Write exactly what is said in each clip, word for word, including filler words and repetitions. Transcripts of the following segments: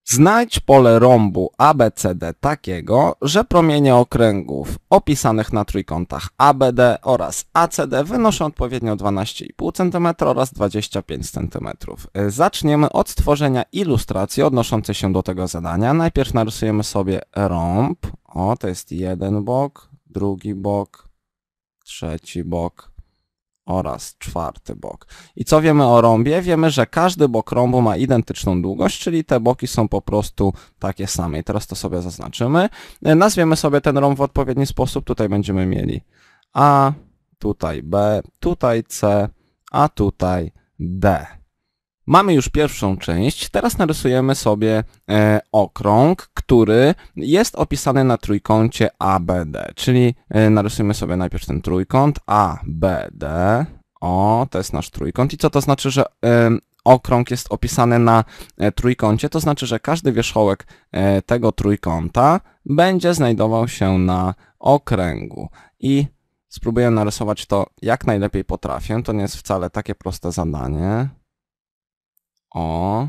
Znajdź pole rąbu A B C D takiego, że promienie okręgów opisanych na trójkątach A B D oraz A C D wynoszą odpowiednio dwanaście i pół centymetra oraz dwadzieścia pięć centymetrów. Zaczniemy od stworzenia ilustracji odnoszącej się do tego zadania. Najpierw narysujemy sobie rąb. O, to jest jeden bok, drugi bok, trzeci bok oraz czwarty bok. I co wiemy o rąbie? Wiemy, że każdy bok rąbu ma identyczną długość, czyli te boki są po prostu takie same. I teraz to sobie zaznaczymy. Nazwiemy sobie ten rąb w odpowiedni sposób. Tutaj będziemy mieli A, tutaj B, tutaj C, a tutaj D. Mamy już pierwszą część, teraz narysujemy sobie e, okrąg, który jest opisany na trójkącie A B D, czyli e, narysujemy sobie najpierw ten trójkąt A B D, o, to jest nasz trójkąt. I co to znaczy, że e, okrąg jest opisany na e, trójkącie? To znaczy, że każdy wierzchołek e, tego trójkąta będzie znajdował się na okręgu. I spróbuję narysować to jak najlepiej potrafię, to nie jest wcale takie proste zadanie. O.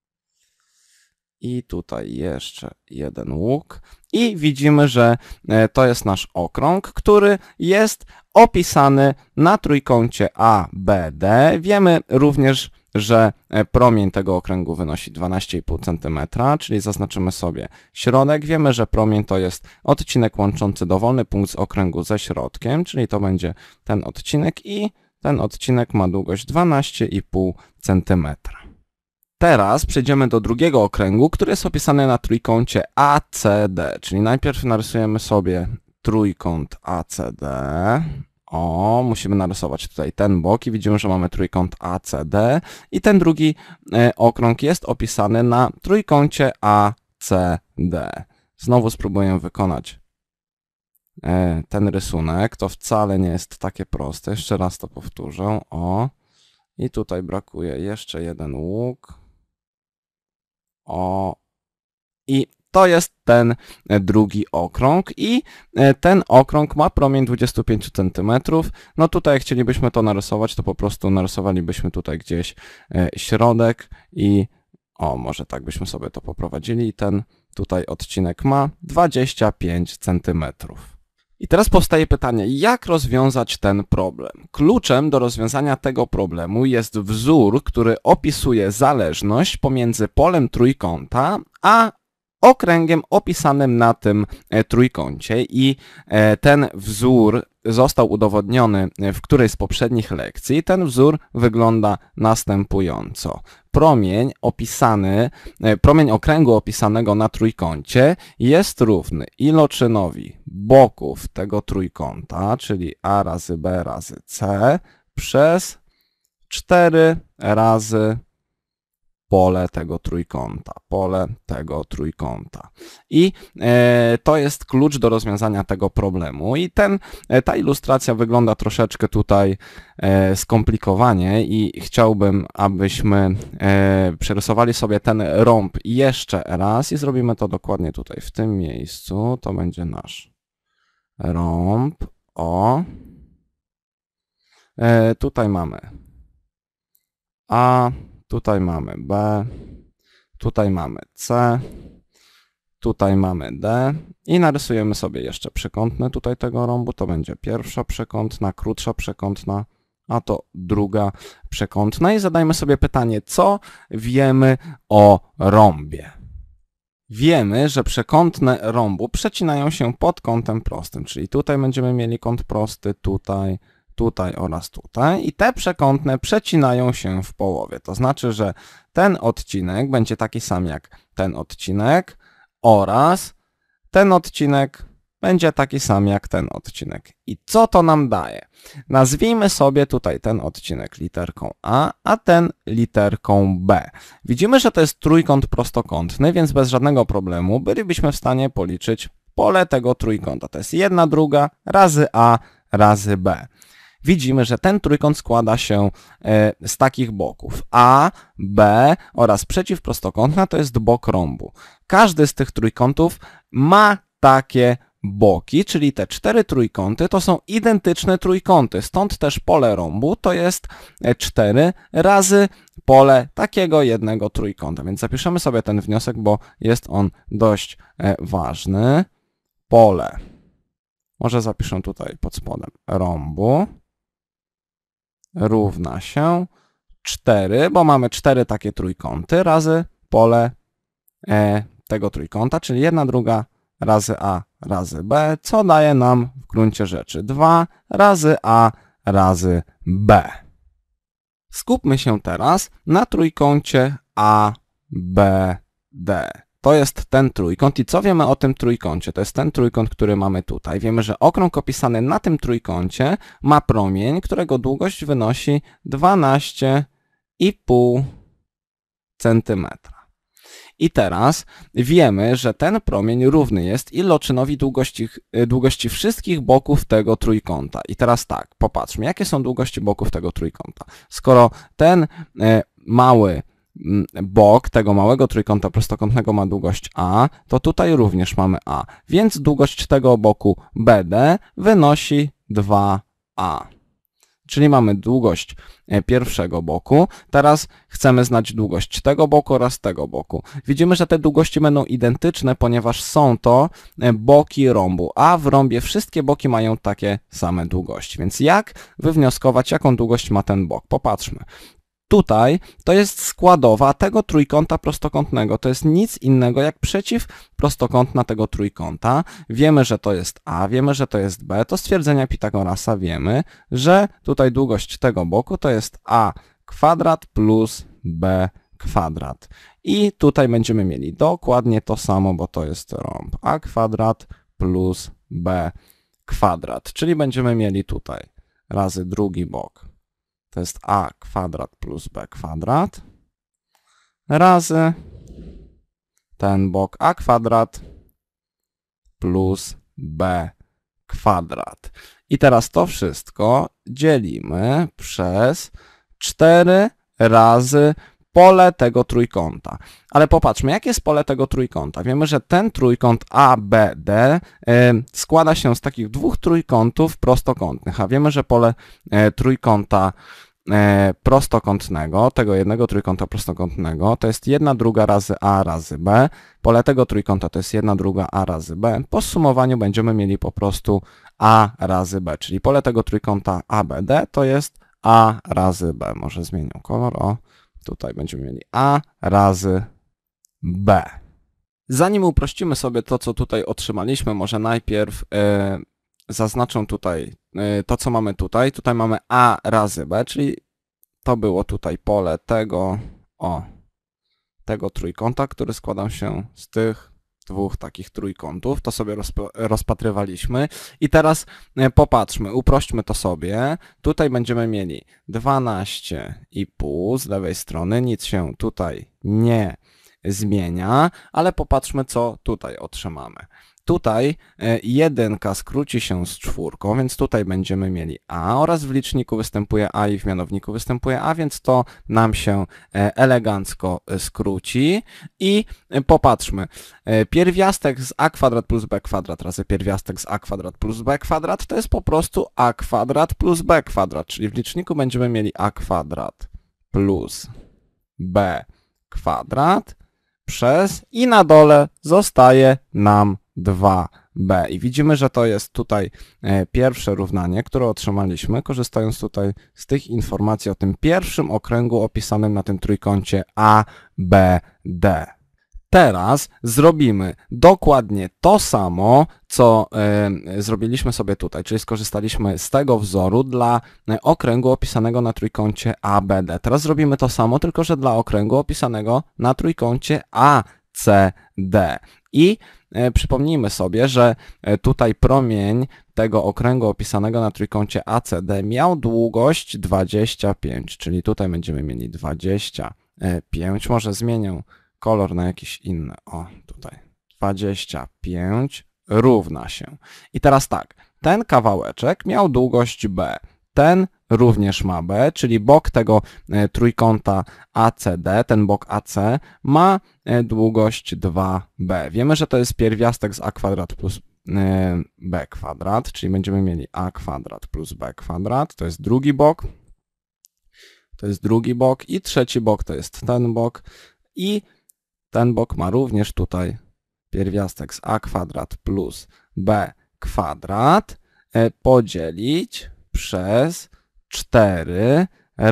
I tutaj jeszcze jeden łuk. I widzimy, że to jest nasz okrąg, który jest opisany na trójkącie A B D. Wiemy również, że promień tego okręgu wynosi dwanaście i pół centymetra, czyli zaznaczymy sobie środek. Wiemy, że promień to jest odcinek łączący dowolny punkt z okręgu ze środkiem, czyli to będzie ten odcinek i ten odcinek ma długość dwanaście i pół centymetra. Teraz przejdziemy do drugiego okręgu, który jest opisany na trójkącie A C D, czyli najpierw narysujemy sobie trójkąt A C D. O, musimy narysować tutaj ten bok i widzimy, że mamy trójkąt A C D i ten drugi e, okrąg jest opisany na trójkącie A C D. Znowu spróbuję wykonać e, ten rysunek. To wcale nie jest takie proste. Jeszcze raz to powtórzę. O, i tutaj brakuje jeszcze jeden łuk. O, i to jest ten drugi okrąg i ten okrąg ma promień dwadzieścia pięć centymetrów. No tutaj jak chcielibyśmy to narysować, to po prostu narysowalibyśmy tutaj gdzieś środek i o, może tak byśmy sobie to poprowadzili i ten tutaj odcinek ma dwadzieścia pięć centymetrów. I teraz powstaje pytanie, jak rozwiązać ten problem? Kluczem do rozwiązania tego problemu jest wzór, który opisuje zależność pomiędzy polem trójkąta a okręgiem opisanym na tym trójkącie. I ten wzór został udowodniony w którejś z poprzednich lekcji. Ten wzór wygląda następująco. Promień opisany, promień okręgu opisanego na trójkącie jest równy iloczynowi boków tego trójkąta, czyli A razy B razy C, przez cztery razy pole tego trójkąta, pole tego trójkąta. I e, to jest klucz do rozwiązania tego problemu. I ten, e, ta ilustracja wygląda troszeczkę tutaj e, skomplikowanie i chciałbym, abyśmy e, przerysowali sobie ten rąb jeszcze raz i zrobimy to dokładnie tutaj, w tym miejscu. To będzie nasz rąb. O. E, tutaj mamy A, tutaj mamy B, tutaj mamy C, tutaj mamy D i narysujemy sobie jeszcze przekątne tutaj tego rąbu. To będzie pierwsza przekątna, krótsza przekątna, a to druga przekątna. I zadajmy sobie pytanie, co wiemy o rąbie? Wiemy, że przekątne rąbu przecinają się pod kątem prostym, czyli tutaj będziemy mieli kąt prosty, tutaj, tutaj oraz tutaj i te przekątne przecinają się w połowie. To znaczy, że ten odcinek będzie taki sam jak ten odcinek oraz ten odcinek będzie taki sam jak ten odcinek. I co to nam daje? Nazwijmy sobie tutaj ten odcinek literką A, a ten literką B. Widzimy, że to jest trójkąt prostokątny, więc bez żadnego problemu bylibyśmy w stanie policzyć pole tego trójkąta. To jest jedna druga razy A razy B. Widzimy, że ten trójkąt składa się z takich boków A, B oraz przeciwprostokątna to jest bok rąbu. Każdy z tych trójkątów ma takie boki, czyli te cztery trójkąty, to są identyczne trójkąty, stąd też pole rąbu to jest cztery razy pole takiego jednego trójkąta. Więc zapiszemy sobie ten wniosek, bo jest on dość ważny. Pole, może zapiszę tutaj pod spodem, rąbu równa się cztery, bo mamy cztery takie trójkąty, razy pole e, tego trójkąta, czyli jedna druga razy A razy B, co daje nam w gruncie rzeczy dwa razy A razy B. Skupmy się teraz na trójkącie A B D. To jest ten trójkąt i co wiemy o tym trójkącie? To jest ten trójkąt, który mamy tutaj. Wiemy, że okrąg opisany na tym trójkącie ma promień, którego długość wynosi dwanaście i pół centymetra. I teraz wiemy, że ten promień równy jest iloczynowi długości, długości wszystkich boków tego trójkąta. I teraz tak, popatrzmy, jakie są długości boków tego trójkąta. Skoro ten e, mały bok tego małego trójkąta prostokątnego ma długość A, to tutaj również mamy A, więc długość tego boku B D wynosi dwa A. Czyli mamy długość pierwszego boku. Teraz chcemy znać długość tego boku oraz tego boku. Widzimy, że te długości będą identyczne, ponieważ są to boki rąbu, a w rąbie wszystkie boki mają takie same długości. Więc jak wywnioskować, jaką długość ma ten bok? Popatrzmy. Tutaj to jest składowa tego trójkąta prostokątnego. To jest nic innego jak przeciwprostokątna tego trójkąta. Wiemy, że to jest A, wiemy, że to jest B. To stwierdzenia Pitagorasa wiemy, że tutaj długość tego boku to jest A kwadrat plus B kwadrat. I tutaj będziemy mieli dokładnie to samo, bo to jest rąb. A kwadrat plus B kwadrat. Czyli będziemy mieli tutaj razy drugi bok. To jest A kwadrat plus B kwadrat razy ten bok A kwadrat plus B kwadrat. I teraz to wszystko dzielimy przez cztery razy pole tego trójkąta. Ale popatrzmy, jakie jest pole tego trójkąta. Wiemy, że ten trójkąt A B D y, składa się z takich dwóch trójkątów prostokątnych, a wiemy, że pole y, trójkąta y, prostokątnego, tego jednego trójkąta prostokątnego, to jest jedna druga razy A razy B. Pole tego trójkąta to jest jedna druga A razy B. Po zsumowaniu będziemy mieli po prostu A razy B, czyli pole tego trójkąta A B D to jest A razy B. Może zmienię kolor, o. Tutaj będziemy mieli A razy B. Zanim uprościmy sobie to, co tutaj otrzymaliśmy, może najpierw e, zaznaczę tutaj e, to, co mamy tutaj. Tutaj mamy A razy B, czyli to było tutaj pole tego, o, tego trójkąta, który składał się z tych dwóch takich trójkątów. To sobie rozpatrywaliśmy. I teraz e, popatrzmy, uprośćmy to sobie. Tutaj będziemy mieli dwanaście i pół z lewej strony. Nic się tutaj nie zmienia, ale popatrzmy, co tutaj otrzymamy. Tutaj jedynka skróci się z czwórką, więc tutaj będziemy mieli A oraz w liczniku występuje A i w mianowniku występuje A, więc to nam się elegancko skróci. I popatrzmy, pierwiastek z A kwadrat plus B kwadrat razy pierwiastek z A kwadrat plus B kwadrat to jest po prostu A kwadrat plus B kwadrat, czyli w liczniku będziemy mieli A kwadrat plus B kwadrat przez i na dole zostaje nam dwa B. I widzimy, że to jest tutaj pierwsze równanie, które otrzymaliśmy, korzystając tutaj z tych informacji o tym pierwszym okręgu opisanym na tym trójkącie A B D. Teraz zrobimy dokładnie to samo, co y, zrobiliśmy sobie tutaj, czyli skorzystaliśmy z tego wzoru dla okręgu opisanego na trójkącie A B D. Teraz zrobimy to samo, tylko że dla okręgu opisanego na trójkącie A C D. I y, przypomnijmy sobie, że y, tutaj promień tego okręgu opisanego na trójkącie A C D miał długość dwadzieścia pięć, czyli tutaj będziemy mieli dwadzieścia pięć, może zmienię kolor na jakiś inny, o tutaj, dwadzieścia pięć równa się. I teraz tak, ten kawałeczek miał długość B, ten również ma B, czyli bok tego e, trójkąta A C D, ten bok A C ma e, długość dwa B. Wiemy, że to jest pierwiastek z A kwadrat plus b kwadrat, czyli będziemy mieli a kwadrat plus b kwadrat, to jest drugi bok, to jest drugi bok i trzeci bok to jest ten bok i ten bok ma również tutaj pierwiastek z a kwadrat plus b kwadrat podzielić przez cztery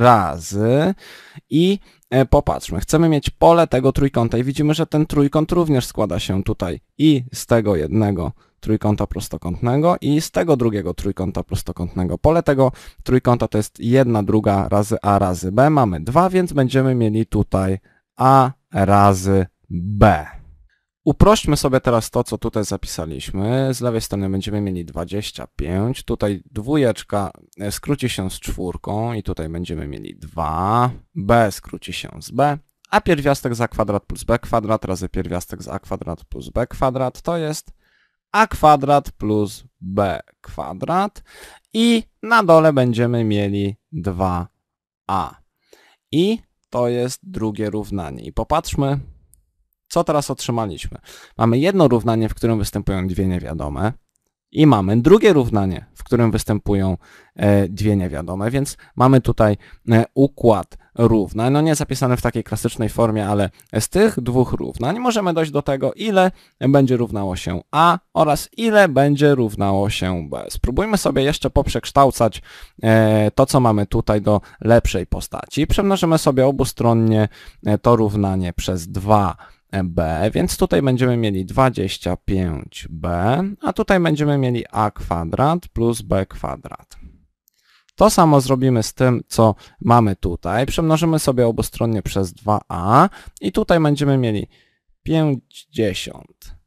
razy i popatrzmy, chcemy mieć pole tego trójkąta i widzimy, że ten trójkąt również składa się tutaj i z tego jednego trójkąta prostokątnego i z tego drugiego trójkąta prostokątnego. Pole tego trójkąta to jest jedna druga razy a razy b. Mamy dwa, więc będziemy mieli tutaj a razy b. Uprośćmy sobie teraz to, co tutaj zapisaliśmy. Z lewej strony będziemy mieli dwadzieścia pięć. Tutaj dwójeczka skróci się z czwórką i tutaj będziemy mieli dwa. B skróci się z b. A pierwiastek z a kwadrat plus b kwadrat razy pierwiastek z a kwadrat plus b kwadrat to jest a kwadrat plus b kwadrat. I na dole będziemy mieli dwa a. I to jest drugie równanie. I popatrzmy, co teraz otrzymaliśmy. Mamy jedno równanie, w którym występują dwie niewiadome i mamy drugie równanie, w którym występują e, dwie niewiadome, więc mamy tutaj e, układ równań, no nie zapisany w takiej klasycznej formie, ale z tych dwóch równań możemy dojść do tego, ile będzie równało się a oraz ile będzie równało się b. Spróbujmy sobie jeszcze poprzekształcać e, to, co mamy tutaj do lepszej postaci. Przemnożymy sobie obustronnie e, to równanie przez dwa b, więc tutaj będziemy mieli dwadzieścia pięć b, a tutaj będziemy mieli a kwadrat plus b kwadrat. To samo zrobimy z tym, co mamy tutaj. Przemnożymy sobie obustronnie przez dwa a i tutaj będziemy mieli pięćdziesiąt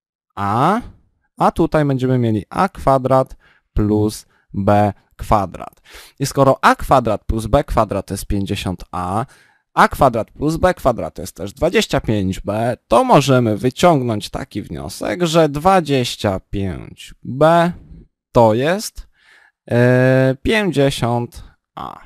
a, a tutaj będziemy mieli a kwadrat plus b kwadrat. I skoro a kwadrat plus b kwadrat to jest pięćdziesiąt a, a kwadrat plus b kwadrat to jest też dwadzieścia pięć b, to możemy wyciągnąć taki wniosek, że dwadzieścia pięć b to jest e, pięćdziesiąt a.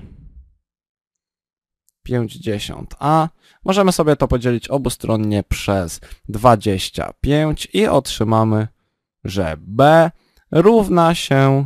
pięćdziesiąt a. Możemy sobie to podzielić obustronnie przez dwadzieścia pięć i otrzymamy, że b równa się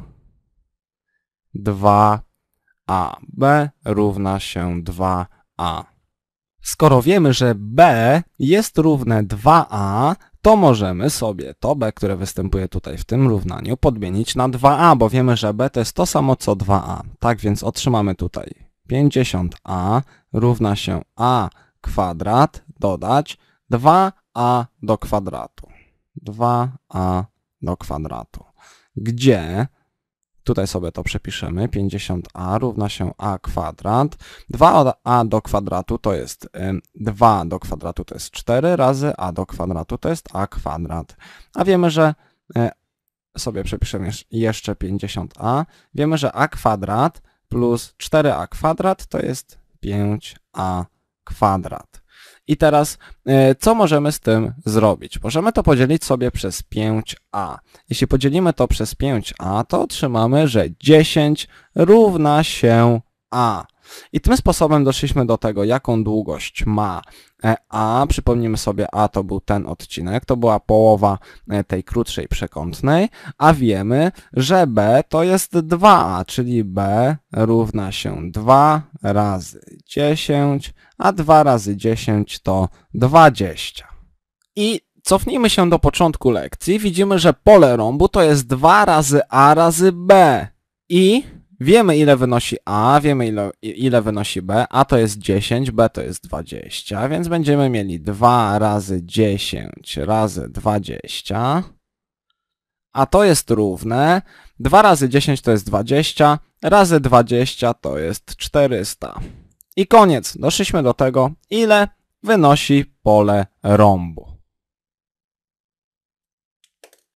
dwa a. b równa się dwa a. Skoro wiemy, że b jest równe dwa a, to możemy sobie to b, które występuje tutaj w tym równaniu, podmienić na dwa a, bo wiemy, że b to jest to samo co dwa a. Tak więc otrzymamy tutaj pięćdziesiąt a równa się a kwadrat dodać dwa a do kwadratu. dwa a do kwadratu. Gdzie tutaj sobie to przepiszemy. pięćdziesiąt a równa się a kwadrat. dwa a do kwadratu to jest dwa do kwadratu to jest cztery razy a do kwadratu to jest a kwadrat. A wiemy, że sobie przepiszemy jeszcze pięćdziesiąt a. Wiemy, że a kwadrat plus cztery a kwadrat to jest pięć a kwadrat. I teraz co możemy z tym zrobić? Możemy to podzielić sobie przez pięć a. Jeśli podzielimy to przez pięć a, to otrzymamy, że dziesięć równa się a. I tym sposobem doszliśmy do tego, jaką długość ma a. Przypomnijmy sobie, a to był ten odcinek, to była połowa tej krótszej przekątnej, a wiemy, że b to jest dwa a, czyli b równa się dwa razy dziesięć, a dwa razy dziesięć to dwadzieścia. I cofnijmy się do początku lekcji, widzimy, że pole rąbu to jest dwa razy a razy b i wiemy, ile wynosi a, wiemy, ile, ile wynosi b, a to jest dziesięć, b to jest dwadzieścia, więc będziemy mieli dwa razy dziesięć razy dwadzieścia, a to jest równe, dwa razy dziesięć to jest dwadzieścia, razy dwadzieścia to jest czterysta. I koniec, doszliśmy do tego, ile wynosi pole rąbu.